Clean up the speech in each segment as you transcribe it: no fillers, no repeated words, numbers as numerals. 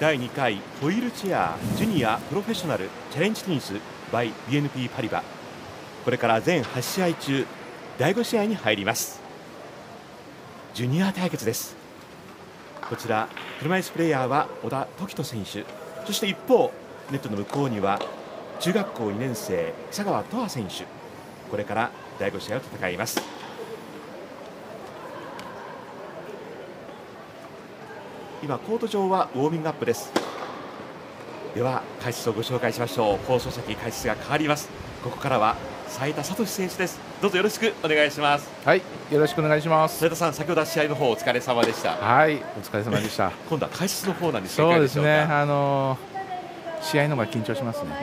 第2回ホイールチェアジュニアプロフェッショナルチャレンジテニス by BNP パリバ、これから全8試合中第5試合に入ります。ジュニア対決です。こちら車椅子プレーヤーは小田凱人選手、そして一方ネットの向こうには中学校2年生佐川斗亜選手、これから第5試合を戦います。今コート上はウォーミングアップです。では解説をご紹介しましょう。放送席解説が変わります。ここからは斉田聡選手です。どうぞよろしくお願いします。 はい、よろしくお願いします。 斉田さん、先ほどは試合の方お疲れ様でした。 はい、お疲れ様でした今度は解説の方なんですけど、そうですね、試合の方が緊張しますね、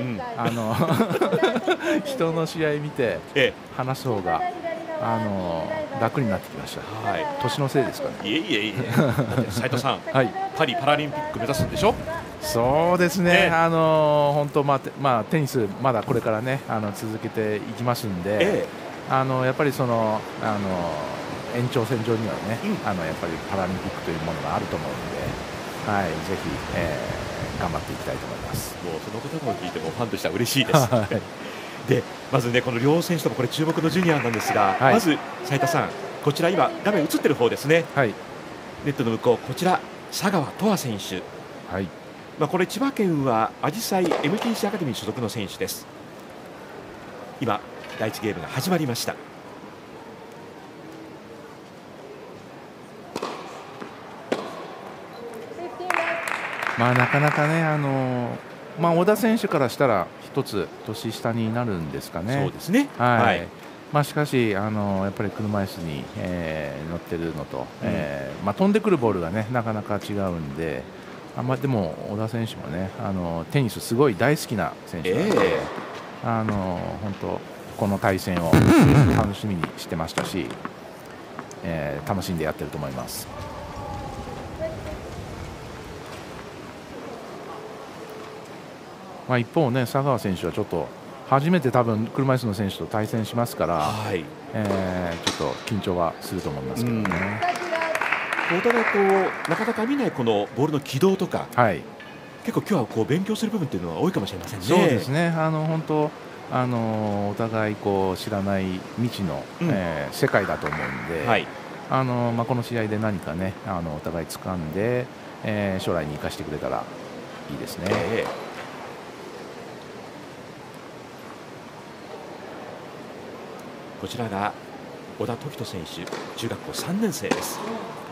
人の試合見て話す方が楽になってきました、はい、年のせいですかね。 いえいえいえ斉田さん、はい、パリパラリンピック目指すんでしょ。 そうですね、本当、テニスまだこれからね続けていきますんで、やっぱりその延長線上にはね、やっぱりパラリンピックというものがあると思うので、はい、ぜひ、頑張っていきたいと思います。 もうそのことを聞いてもファンとしては嬉しいです、はい、でまずね、この両選手ともこれ注目のジュニアなんですが、はい、まず斉田さん、こちら今画面映ってる方ですね、はい、ネットの向こう、こちら佐川斗亜選手、はい、これ千葉県はあじさい MTC アカデミー所属の選手です。今第1ゲームが始まりました。 なかなかね、小田選手からしたら一つ年下になるんですかね。 そうですね、 はい、しかしやっぱり車椅子に、乗ってるのと、飛んでくるボールがねなかなか違うんで、でも小田選手もねテニスすごい大好きな選手なので、本当この対戦を楽しみにしてましたし、楽しんでやってると思います。一方ね、佐川選手はちょっと初めて多分車椅子の選手と対戦しますから、はい、ちょっと緊張はすると思いますけどね。 お互いなかなか見ないこのボールの軌道とか、はい、結構今日は勉強する部分っていうのは多いかもしれませんね。 そうですね、本当お互い知らない未知の、世界だと思うんで、はい、この試合で何かねお互い掴んで、将来に生かしてくれたらいいですね。 こちらが小田凱人選手、中学校3年生です。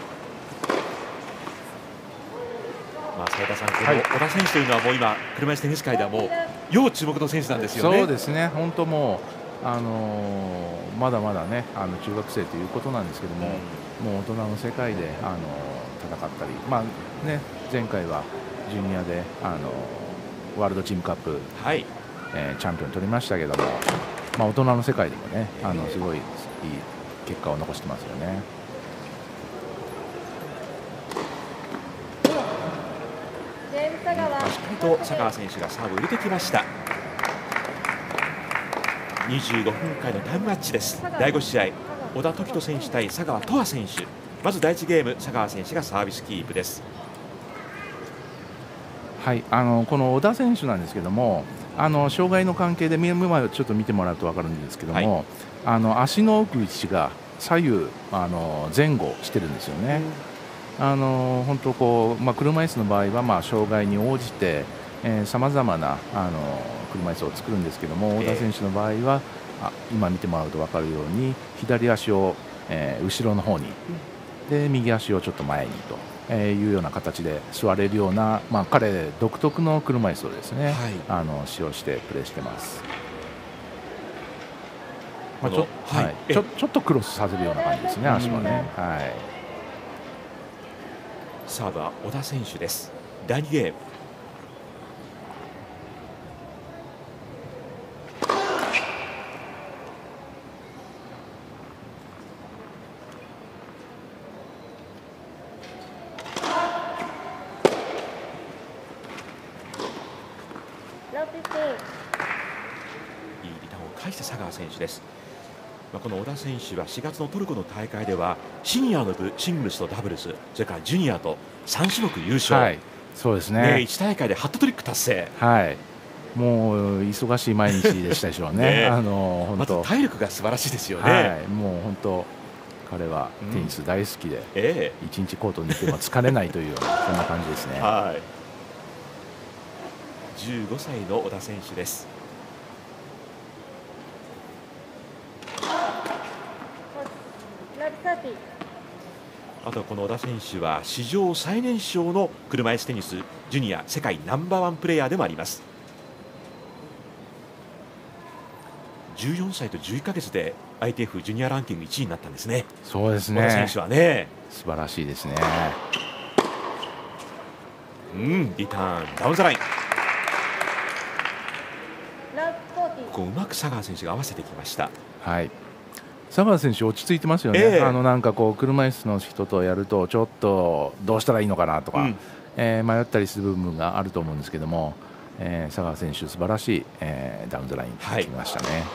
斉田さん、この小田選手というのはもう今車椅子テニス界ではもう要注目の選手なんですよね。 そうですね、本当もうまだまだね中学生ということなんですけども、もう大人の世界で戦ったり、前回はジュニアでワールドチームカップ、はい、チャンピオン取りましたけども、大人の世界でもねすごいいい結果を残してますよね。 しっかりと佐川選手がサーブを入れてきました。25分間のタイムマッチです。第5試合、小田凱人選手対佐川斗亜選手、まず第1ゲーム佐川選手がサービスキープです。 はい、この小田選手なんですけども、障害の関係で今ちょっと見てもらうと分かるんですけども、はい、足の奥位置が左右前後してるんですよね。本当車椅子の場合は障害に応じてさまざまな車椅子を作るんですけども、小田選手の場合は今見てもらうと分かるように左足を後ろの方に、で右足をちょっと前にというような形で座れるような、彼独特の車椅子をですね、はい、使用してプレーしてます。ちょっとクロスさせるような感じですね、足もね。はい、 サーブは小田選手です。第2ゲーム。いいリターンを返した佐川選手です。この小田選手は4月のトルコの大会ではシニアの部シングルスとダブルス、それからジュニアと3種目優勝、はい、 そうですね、 ね。 1大会でハットトリック達成。 はい。もう忙しい毎日でしたでしょうね。 ね本当、 まず体力が素晴らしいですよね。 はい、もう本当彼はテニス大好きで、一日コートにいても疲れないというようなそんな感じですね。 はい。15歳の小田選手です。あとこの小田選手は史上最年少の車いすテニスジュニア世界ナンバーワンプレーヤーでもあります。14歳と11ヶ月で ITF ジュニアランキング1位になったんですね。 そうですね。 小田選手はね、 素晴らしいですね。 リターンダウンザライン。ここうまく佐川選手が合わせてきました。 はい。佐川選手落ち着いてますよね。なんかこう車椅子の人とやるとちょっとどうしたらいいのかなとか、迷ったりする部分があると思うんですけども、佐川選手素晴らしい、ダウンザライン決めましたね。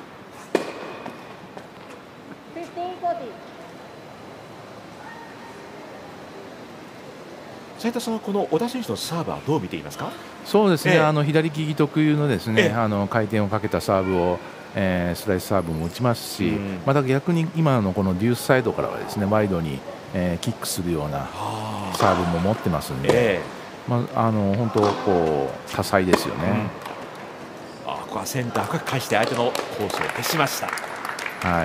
斉田さんはこの小田選手のサーブはどう見ていますか？ そうですね、左利き特有のですね、回転をかけたサーブを、スライスサーブも打ちますし、また逆に今のこのデュースサイドからはですねワイドに、キックするようなサーブも持ってますんで、本当こう多彩ですよね。 ここはセンター深く返して相手のコースを消しました。 はい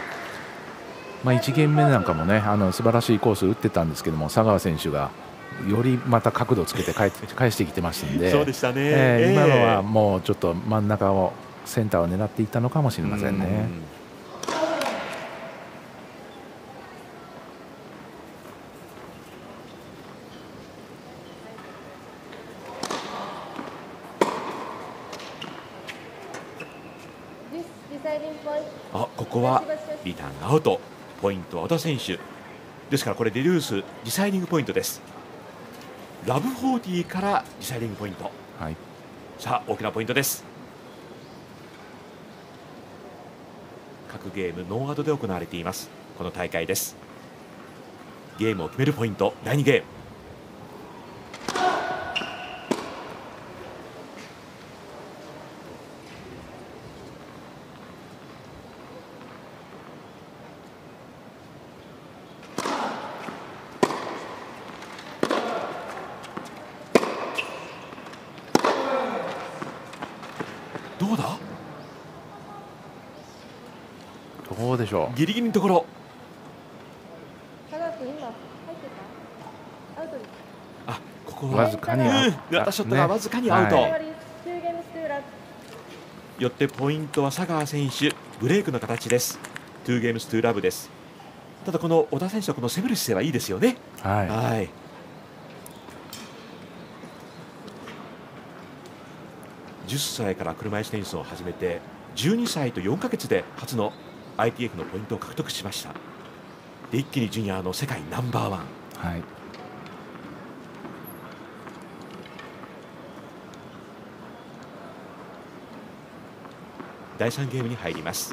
。1ゲーム目なんかもね素晴らしいコースを打ってたんですけども、佐川選手がよりまた角度をつけて返してきてますんで、 そうでしたね。 今のはもうちょっと真ん中をセンターを狙っていったのかもしれませんね。 ここはリターンアウト、ポイントは小田選手ですから、これデュースディサイディングポイントです。ラブ40からディサイディングポイント、さあ大きなポイントです。各ゲームノーアドで行われていますこの大会です。ゲームを決めるポイント、第2ゲーム。どうだ？ どうでしょう。 ギリギリのところ。ここはわずかに狙ったショットがわずかにアウト。よってポイントは佐川選手ブレイクの形です。2ゲームス2ラブです。ただこの小田選手はこの攻める姿勢はいいですよね。はい。10歳から車いすテニスを始めて12歳と4ヶ月で初の ITF のポイントを獲得しました。で一気にジュニアの世界ナンバーワン。第3ゲームに入ります。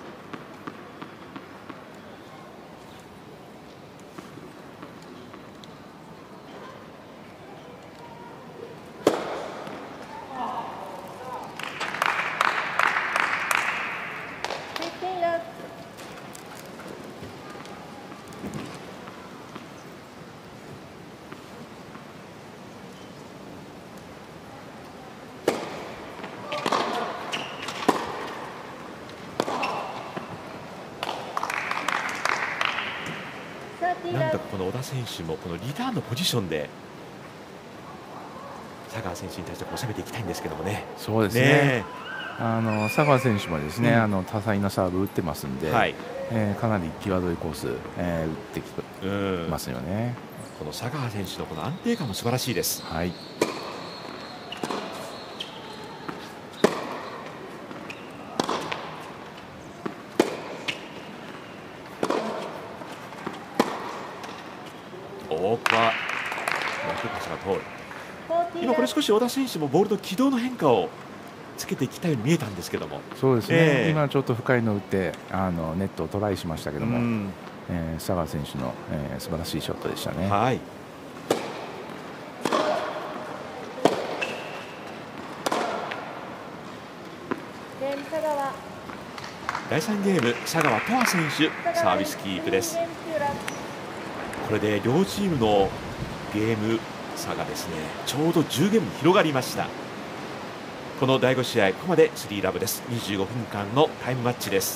なんだかこの小田選手もこのリターンのポジションで佐川選手に対して攻めていきたいんですけどもね。 そうですね。佐川選手もですね、多彩なサーブ打ってますんで、かなり際どいコース、打ってきますよね。 この佐川選手のこの安定感も素晴らしいです。今これ少し小田選手もボールの軌道の変化をつけてきたように見えたんですけども。 そうですね、今ちょっと深いの打ってネットをトライしましたけども、佐川選手の、素晴らしいショットでしたね。 第3ゲーム佐川斗亜選手サービスキープです。これで両チームのゲーム差がですねちょうど10ゲームに広がりました。この第5試合ここまで3ラブです。25分間のタイムマッチです。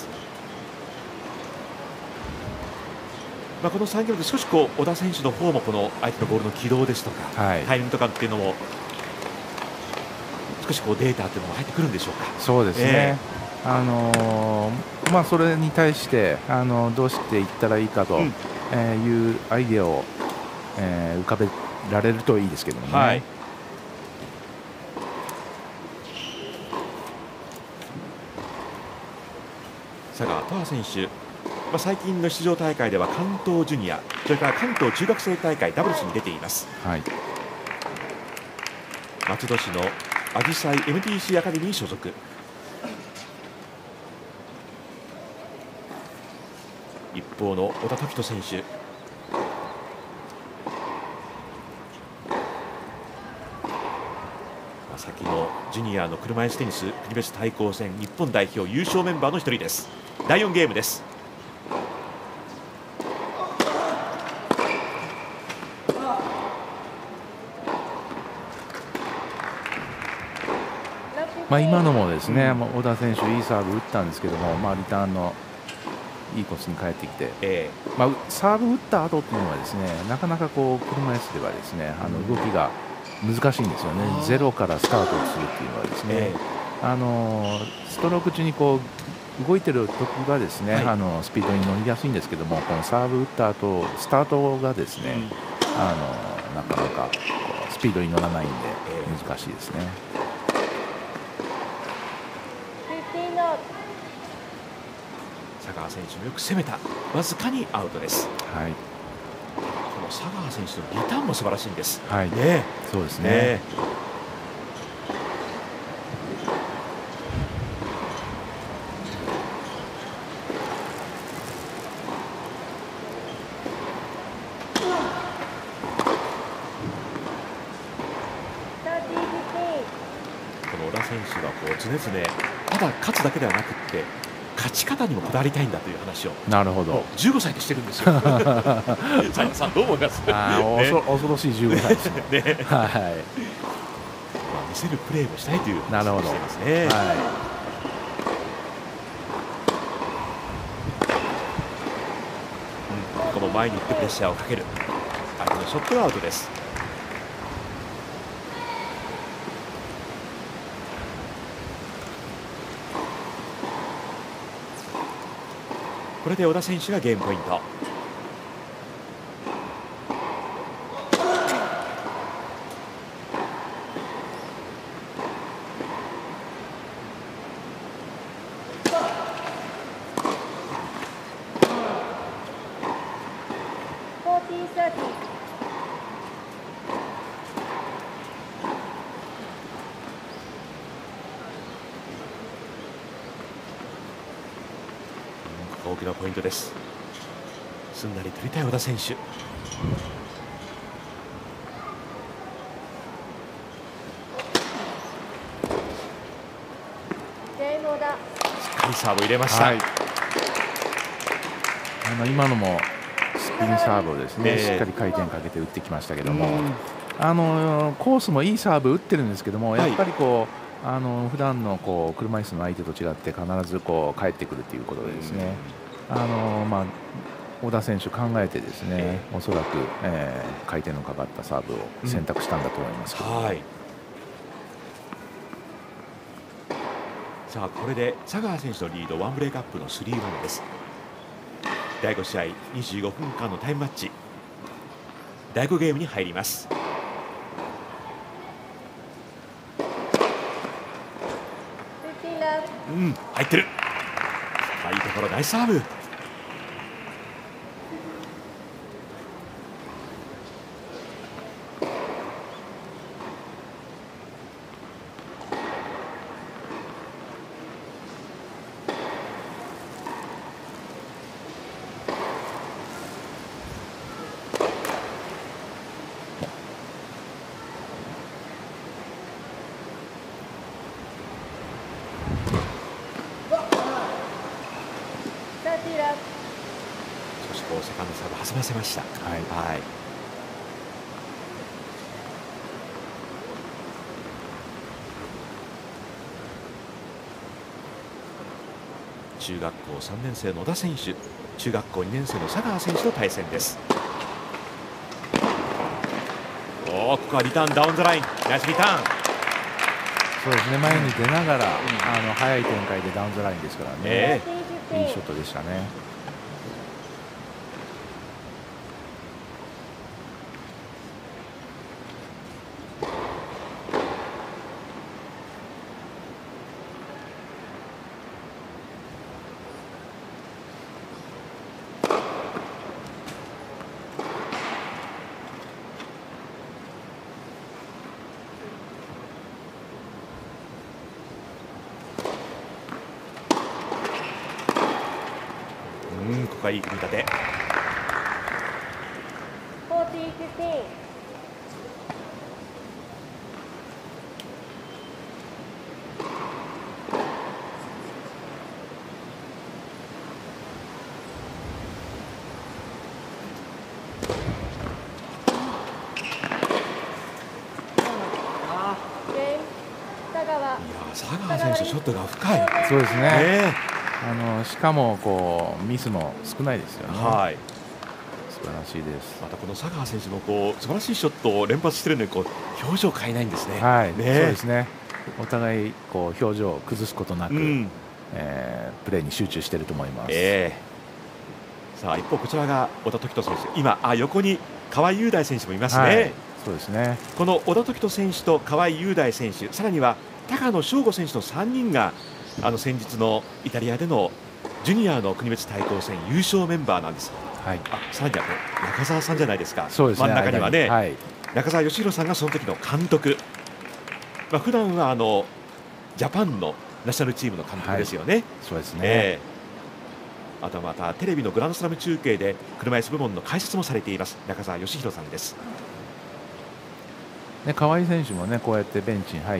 この3ゲームで少し小田選手の方もこの相手のボールの軌道ですとか、タイミングとかっていうのも少しデータというのも入ってくるんでしょうか。 そうですね、それに対してどうしていったらいいかというアイデアを、浮かべられるといいですけどもね。 はい、佐川斗亜選手、最近の出場大会では関東ジュニアそれから関東中学生大会ダブルスに出ています。 はい、 松戸市のアジサイ MTC アカデミーに所属。一方の小田凱人選手、先のジュニアの車いすテニス国別対抗戦日本代表優勝メンバーの一人です。第4ゲームです。 今のもですね、小田選手いいサーブ打ったんですけども、リターンのいいコースに帰ってきて、サーブ打った後っていうのはですねなかなか車椅子ではですね動きが難しいんですよね。ゼロからスタートをするっていうのはですね、ストローク中に動いてる時がですね、スピードに乗りやすいんですけども、このサーブ打った後スタートがですね、なかなかスピードに乗らないんで難しいですね。 佐川選手もよく攻めた、わずかにアウトです。 はい、 この佐川選手のリターンも素晴らしいんです。 はい、 ね、 そうですね。 この小田選手は常々ただ勝つだけではなくって勝ち方にもこだわりたいんだという話をなるほど 15歳でしてるんですよ。佐川さんどう思います？ 恐ろしい15歳ですね。はい、 見せるプレーもしたいという話をしていますね。この前に行ってプレッシャーをかける相手のショットアウトです。これで小田選手がゲームポイント。大きなポイントです。すんなり取りたい小田選手。しっかりサーブ入れました。 今のもスピンサーブをですね、しっかり回転かけて打ってきましたけども、コースもいいサーブ打ってるんですけども、やっぱり普段の車椅子の相手と違って必ず返ってくるということでですね、小田選手考えてですね、おそらく、回転のかかったサーブを選択したんだと思いますけど、 さあこれで佐川選手のリード1ブレイクアップの 3-1 です。第5試合25分間のタイムマッチ第5ゲームに入ります。入ってる。いいところ、ナイスサーブ。 こうセカンドサーブ挟ませました。 はいはい、中学校3年生の小田選手、中学校2年生の佐川選手の対戦です。ここはリターンダウンザライン、ナイスリターン。 そうですね、前に出ながら、速い展開でダウンザラインですからね、いいショットでしたね。 ここはいい組み立て。佐川選手、ショットが深い。 そうですね、しかもこうミスも少ないですよね。 はい、 素晴らしいです。 またこの佐川選手もこう素晴らしいショットを連発しているのにこう表情を変えないんですね。 はい、そうですね。お互いこう表情を崩すことなく、プレーに集中していると思います。 さあ一方こちらが小田凱人選手、今横に河合雄大選手もいますね。 はい、そうですね。 この小田凱人選手と河合雄大選手、さらには高野翔吾選手の3人が先日のイタリアでのジュニアの国別対抗戦優勝メンバーなんです。はい、さらには中澤さんじゃないですか。 そうですね、 真ん中にはね、 はい、 中澤義弘さんがその時の監督、普段はジャパンのナショナルチームの監督ですよね。はい、 そうですね。 あとはまたテレビのグランドスラム中継で車椅子部門の解説もされています中澤義弘さんです。 河合選手もね、こうやってベンチに入って、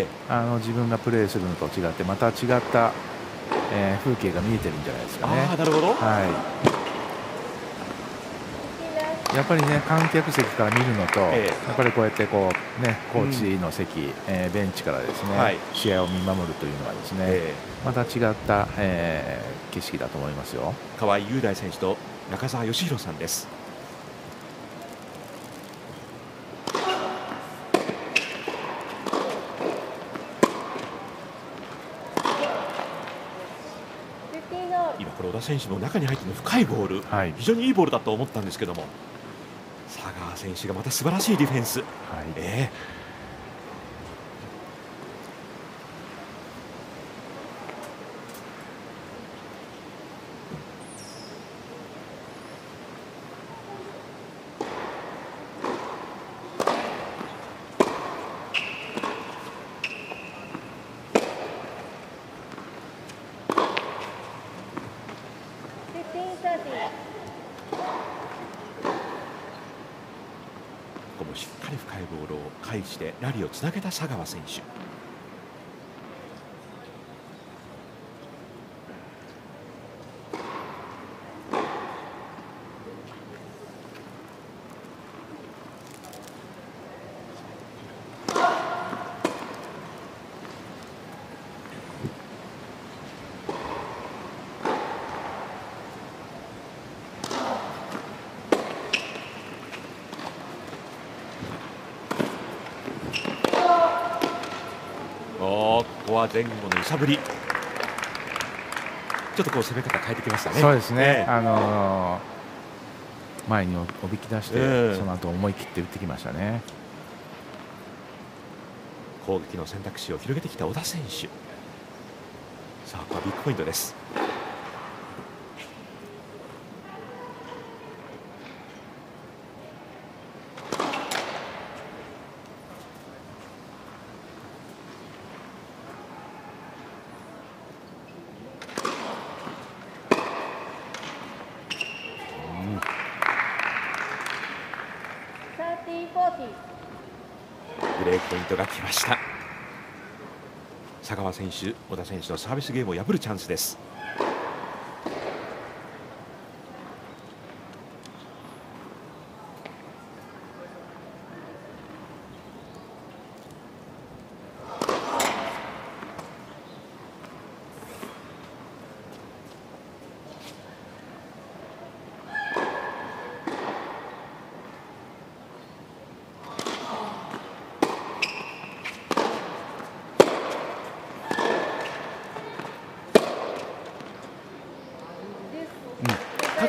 自分がプレーするのと違ってまた違った、風景が見えてるんじゃないですかね。 なるほど。 はい、やっぱりね、観客席から見るのと、やっぱりこうやってこう、ね、コーチの席、ベンチからですね、試合を見守るというのはですね、また違った、景色だと思いますよ。 河合雄大選手と中澤義弘さんです。今これ小田選手の中に入っての深いボール、非常にいいボールだと思ったんですけども、佐川選手がまた素晴らしいディフェンス。ここもしっかり深いボールを返してラリーをつなげた佐川選手。ここは前後の揺さぶり、ちょっとこう攻め方変えてきましたね。 そうですね、前におびき出して、その後思い切って打ってきましたね。 攻撃の選択肢を広げてきた小田選手。さあここはビッグポイントです。ブレークポイントが来ました。佐川選手、小田選手のサービスゲームを破るチャンスです。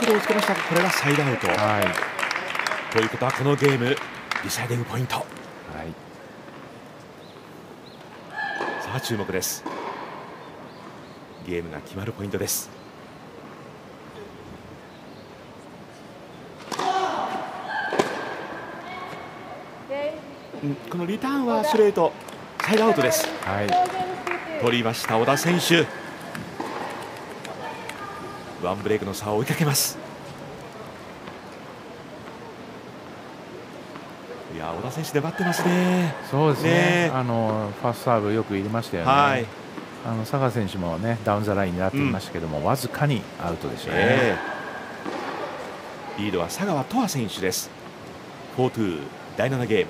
角度をつけました。これがサイドアウト、 はい、 ということはこのゲームディサイディングポイント。 はい、 さあ注目です。ゲームが決まるポイントです。このリターンはストレートサイドアウトです、 はい、 取りました小田選手。ワンブレイクの差を追いかけます。いや小田選手粘ってますね。 そうですね、ファーストサーブよく入れましたよね。 はい、 佐賀選手もねダウンザライン狙っていましたけども、わずかにアウトでしたね。 リードは佐川斗亜選手です。4-2第7ゲーム。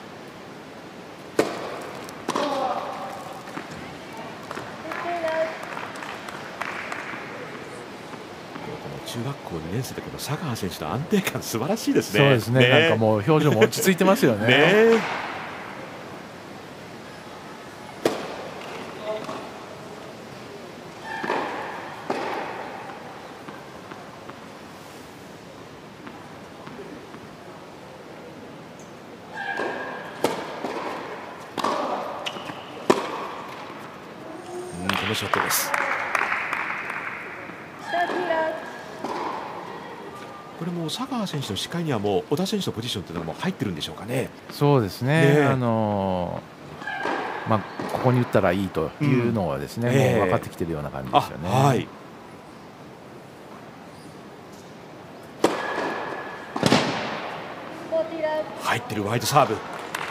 中学校2年生でこの佐川選手の安定感素晴らしいですね。 そうですね、なんかもう表情も落ち着いてますよね。 ねこのショットです。これも佐川選手の視界にはもう小田選手のポジションというのも入ってるんでしょうかね。 そうですね、ここに打ったらいいというのはですね、もう分かってきているような感じですよね。 はい、入ってるワイドサーブ。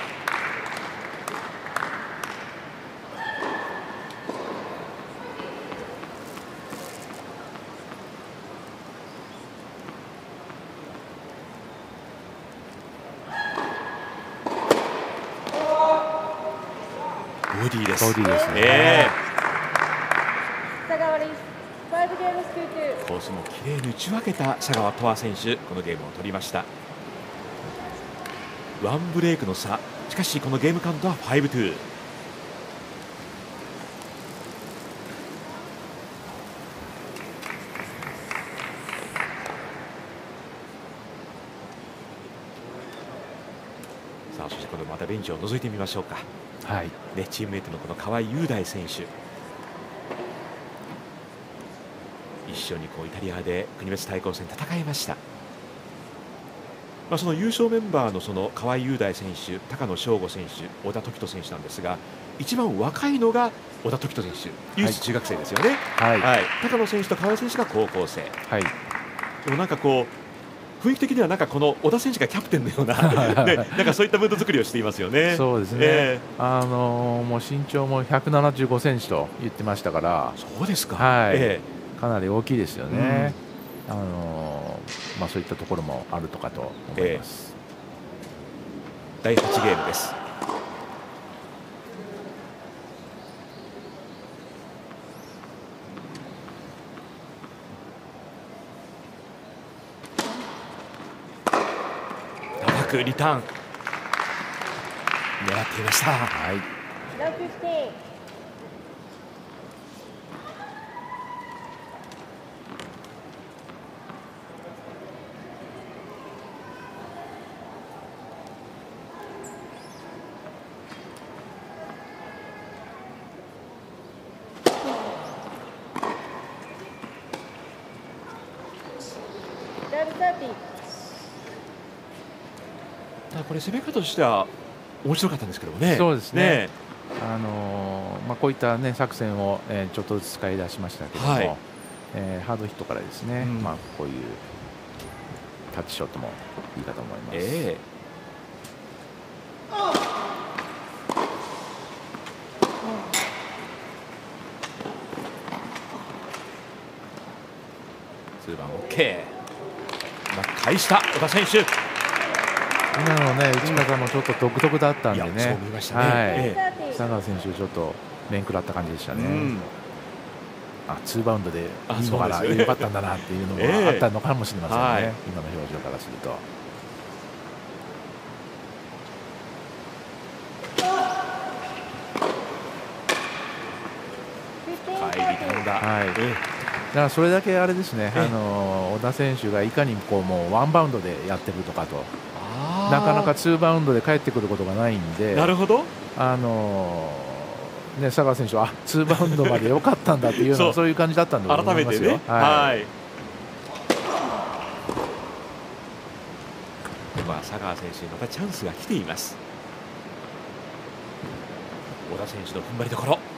ボディーです。 ボディーですね。 コースもきれいに打ち分けた佐川斗亜選手、このゲームを取りました。ワンブレイクの差、しかしこのゲームカウントは 5-2。さあそしてこのまたベンチを覗いてみましょうか。 はい、 ね、チームメートのこの河合雄大選手、一緒にイタリアで国別対抗戦戦いました。その優勝メンバーの河合雄大選手、高野翔吾選手、小田凱人選手なんですが、一番若いのが小田凱人選手、ユース中学生ですよね。 はいはい、 高野選手と河合選手が高校生。 はい、 でもなんか雰囲気的にはなんかこの小田選手がキャプテンのような、ね、なんかそういったムード作りをしていますよね。 そうですね、もう身長も175センチと言ってましたから。 そうですか。 はい、かなり大きいですよね。そういったところもあるとかと思います。 第8ゲームです。高くリターン狙っていました。はい、これ攻め方としては面白かったんですけどもね。 そうですね。こういったね作戦をちょっとずつ使い出しましたけども、ハードヒットからですね、こういうタッチショットもいいかと思います。2番 OK。返した小田選手。 今のね打ち方もちょっと独特だったんでね。 そう見ましたね。 佐川選手ちょっちょっと面食らった感じでしたね。2バウンドでいいのかな、よかったんだなっていうのがあったのかもしれませんね。今の表情からすると。 入りたんだ。 からそれだけあれですね、小田選手がいかにこうもうワンバウンドでやってるとかと、なかなかツーバウンドで帰ってくることがないんで、 なるほど、 佐川選手はツーバウンドまで良かったんだっていうのはそういう感じだったんだと思いますよ。 改めてね、はい。佐川選手にまたチャンスが来ています。小田選手の踏ん張りどころ。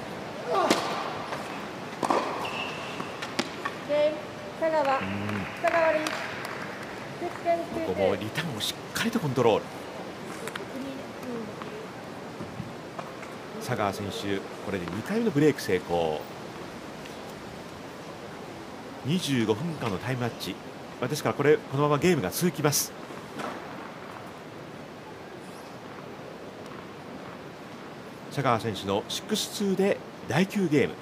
ここもリターンをしっかりとコントロール。佐川選手、これで2回目のブレーク成功。25分間のタイムマッチですから、このままゲームが続きます。佐川選手の 6-2 で第9ゲーム。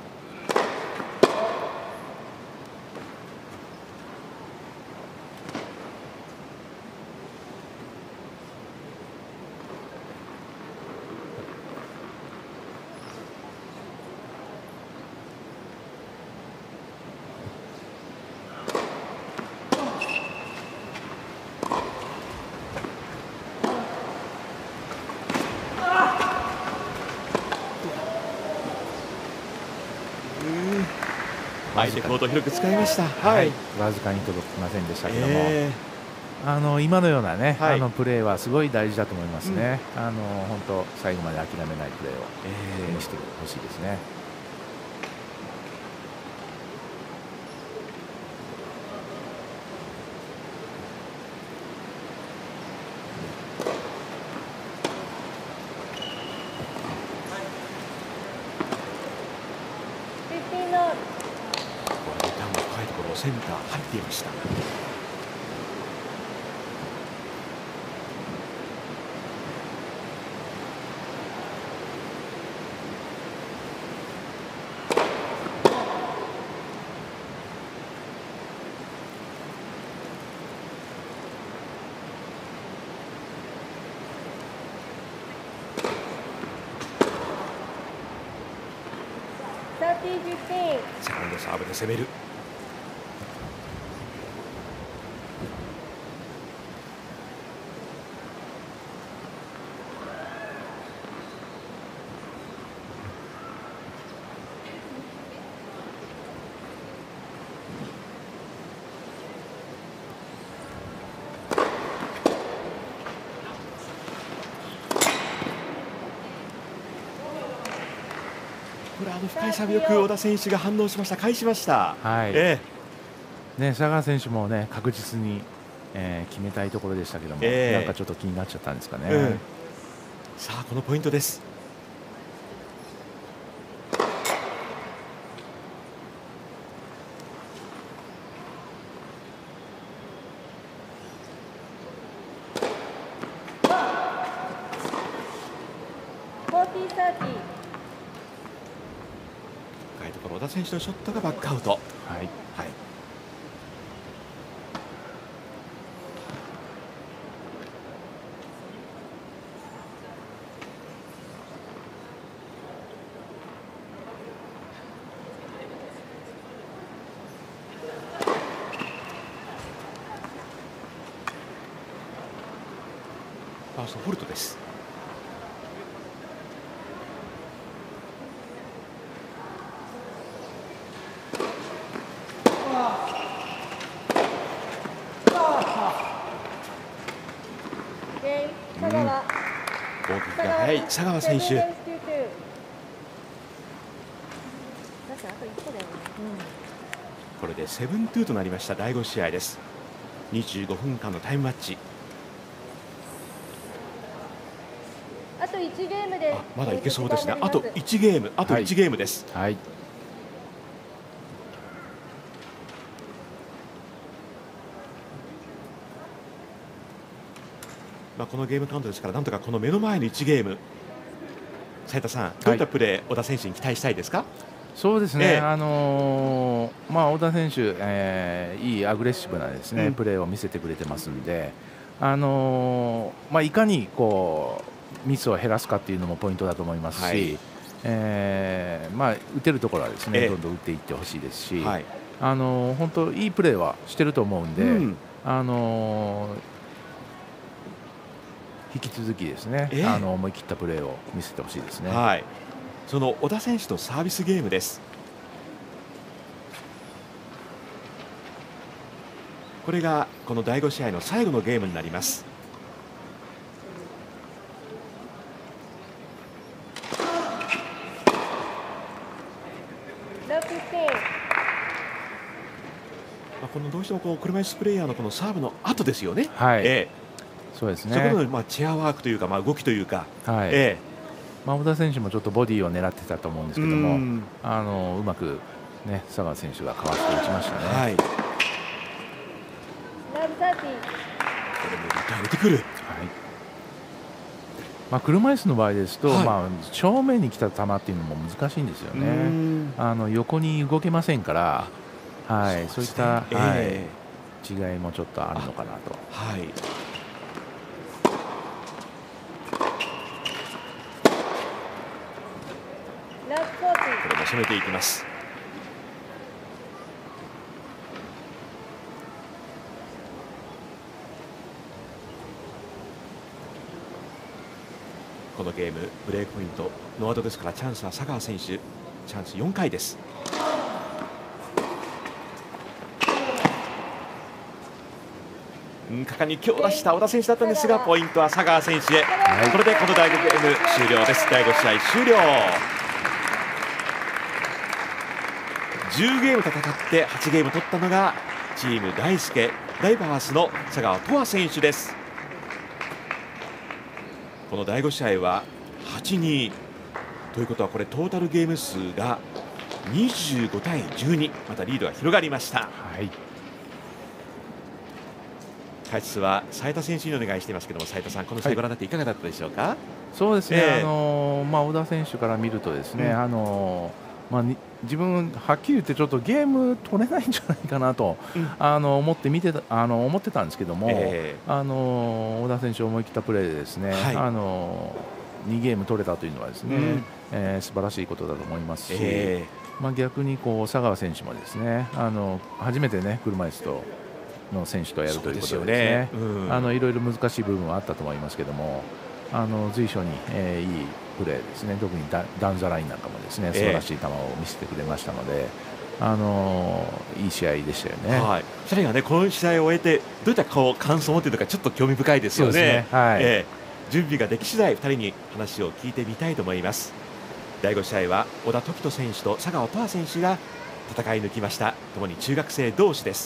相手コートを広く使いました。 はい、わずかに届きませんでしたけども、今のようなね、プレーはすごい大事だと思いますね。本当最後まで諦めないプレーを見せてほしいですね。 センター入っていました。セカンドサーブで攻める。深いサーブよく小田選手が反応しました、返しました。 佐川選手もね確実に、決めたいところでしたけども、なんかちょっと気になっちゃったんですかね。 さあこのポイントです。小田選手のショットがバックアウト。ファーストフォルトです。攻撃が速い佐川選手。これで7-2となりました。第5試合です。25分間のタイムマッチ。 あと1ゲームでまだいけそうですね。あと1ゲーム、あと1ゲームです。このゲームカウントですから、なんとかこの目の前の1ゲーム、斉田さん、どういったプレー、小田選手に期待したいですか？ そうですね、小田選手、いいアグレッシブなですね、プレーを見せてくれてますんで、いかにこうミスを減らすかっていうのもポイントだと思いますし、 まあ、打てるところはですね、どんどん打っていってほしいですし、本当いいプレーはしてると思うんで、引き続きですね、思い切ったプレーを見せてほしいですね。 その小田選手のサービスゲームです。これがこの第5試合の最後のゲームになります。このどうしてもこう車椅子プレーヤーのこのサーブの後ですよね。 そうですね。 そこのチェアワークというか、動きというか、 小田選手もちょっとボディを狙ってたと思うんですけども、うまくね佐川選手がかわして打ちましたね。 これも入れてくる。 車椅子の場合ですと、正面に来た球っていうのも難しいんですよね。横に動けませんから、そういった、違いもちょっとあるのかなと。 これも攻めていきます。このゲームブレークポイントノーアウトですから、チャンスは佐川選手、チャンス4回です。果敢に強打した小田選手だったんですが、ポイントは佐川選手へ。これでこの第5ゲーム終了です。第5試合終了。10ゲーム戦って8ゲーム取ったのがチーム大輔ダイバースの佐川斗亜選手です。この第5試合は 8-2 ということは、これトータルゲーム数が25対12、またリードが広がりました。解説は斉田選手にお願いしていますけども、斉田さん、この試合ご覧になっていかがだったでしょうか。 そうですね、小田選手から見るとですね、自分はっきり言ってちょっとゲーム取れないんじゃないかなと、思ってたんですけども、小田選手思い切ったプレーでですね、2ゲーム取れたというのはですね、素晴らしいことだと思いますし、逆に佐川選手もですね、初めてね車椅子の選手とやるということでですね、いろいろ難しい部分はあったと思いますけども、随所に、いいプレーですね、特にダウンザラインなんかもですね、素晴らしい球を見せてくれましたので、いい試合でしたよね。 2人がね、この試合を終えてどういった感想を持っているのか、ちょっと興味深いですよね。準備ができ次第2人に話を聞いてみたいと思います。第5試合は小田凱人選手と佐川斗亜選手が戦い抜きました。ともに中学生同士です。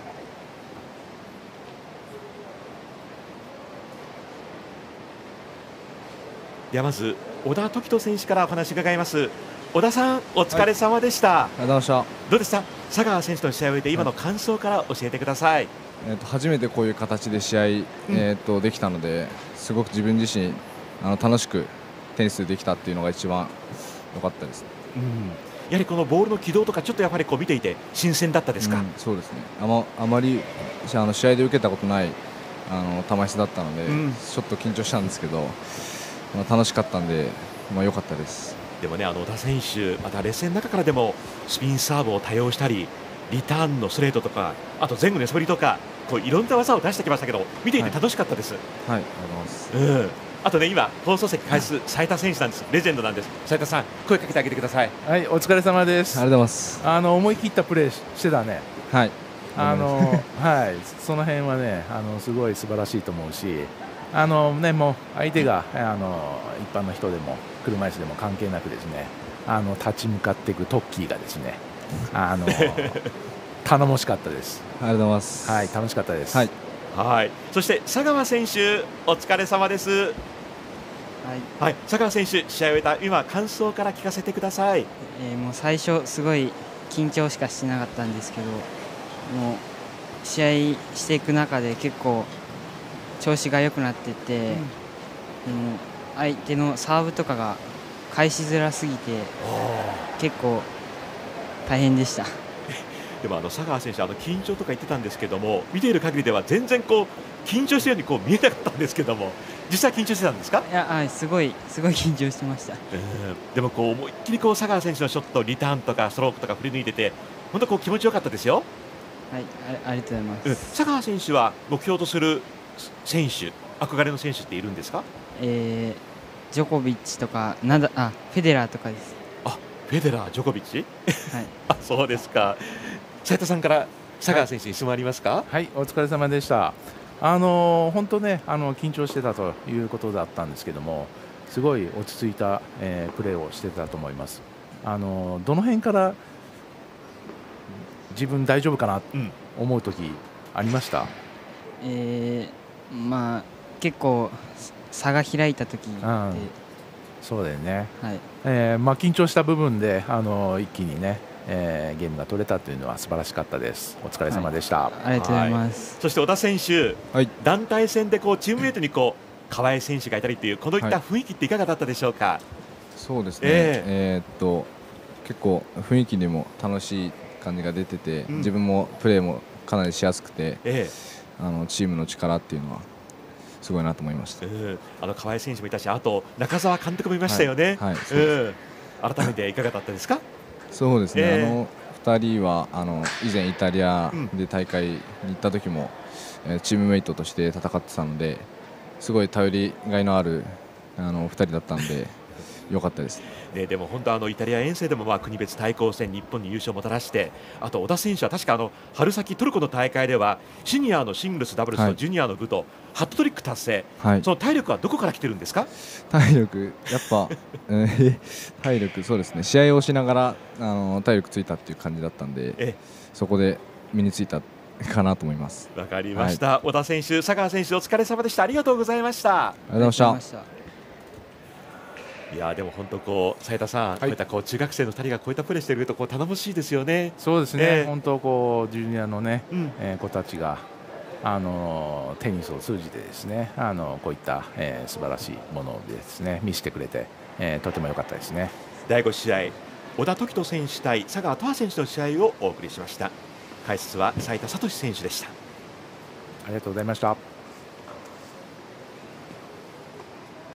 ではまず小田凱人選手からお話を伺います。小田さん、お疲れ様でした。 ありがとうございました。 どうでした、佐川選手との試合を終えて今の感想から教えてください。 初めてこういう形で試合、できたので、すごく自分自身楽しくテニスできたっていうのが一番良かったです。 やはりこのボールの軌道とかちょっとやっぱり見ていて新鮮だったですか。 そうですね、あまり試合で受けたことない球質だったので、ちょっと緊張したんですけど、楽しかったんで、良かったです。 でもね、小田選手、また劣勢の中からでもスピンサーブを多用したり、リターンのストレートとか、あと前後の素振りとか、いろんな技を出してきましたけど、見ていて楽しかったです。 ありがとうございます。 あとね、今放送席解説斉田選手なんです。レジェンドなんです。斉田さん、声かけてあげてください。 はい、お疲れ様です。 ありがとうございます。 思い切ったプレーしてたね。その辺はね、すごい素晴らしいと思うし、もう相手が一般の人でも車椅子でも関係なくですね、立ち向かっていくトッキーがですね、頼もしかったです。 ありがとうございます。 楽しかったです。 そして佐川選手、お疲れ様です。佐川選手、試合を終えた今感想から聞かせてください。 もう最初すごい緊張しかしてなかったんですけど、もう試合していく中で結構調子が良くなっていって、相手のサーブとかが返しづらすぎて結構大変でした。 でも佐川選手、緊張とか言ってたんですけども、見ている限りでは全然緊張しているように見えなかったんですけども、 実際緊張してたんですか？ いや、すごい緊張してました。 でもこう思いっきりこう佐川選手のショット、リターンとかストロークとか振り抜いてて、本当こう気持ちよかったですよ。 はい、ありがとうございます。 佐川選手は目標とする選手、憧れの選手っているんですか？ ジョコビッチとかフェデラーとかです。 フェデラー、ジョコビッチはい。 そうですか。斉田さんから佐川選手に質問ありますか？ はい、お疲れ様でした。本当ね、緊張してたということだったんですけども、すごい落ち着いた、プレーをしてたと思います。どの辺から自分大丈夫かなと思う時ありました？ まあ結構差が開いた時って、 そうだよね。 はい。 緊張した部分で一気にね、ゲームが取れたというのは素晴らしかったです。お疲れ様でした。 はい、ありがとうございます。 そして小田選手、 はい、 団体戦でこうチームメートにこう河合選手がいたりというこのいった雰囲気っていかがだったでしょうか？ そうですね。結構雰囲気にも楽しい感じが出てて、自分もプレーもかなりしやすくて、チームの力っていうのはすごいなと思いました。 河合選手もいたし、あと中澤監督もいましたよね。改めていかがだったですか？ そうですね。2人は以前イタリアで大会に行った時も、チームメイトとして戦ってたので、すごい頼りがいのある2人だったので良かったです。 でも本当イタリア遠征でも国別対抗戦日本に優勝をもたらして、あと小田選手は確か春先トルコの大会ではシニアのシングルスダブルスのジュニアの部とハットトリック達成、その体力はどこから来てるんですか？ 体力やっぱ、体力そうですね、試合をしながら体力ついたっていう感じだったんで、そこで身についたかなと思います。 わかりました、小田選手、佐川選手お疲れ様でした。ありがとうございました。 ありがとうございました。 いやでも本当こう斉田さん、こういったこう中学生の2人がこういったプレーしているとこう頼もしいですよね。 そうですね、本当こうジュニアのね、子たちがテニスを通じてですねこういった、素晴らしいものをですね見せてくれて、とても良かったですね。 第5試合、小田凱人選手対佐川斗亜選手の試合をお送りしました。解説は斉田聡選手でした。 ありがとうございました。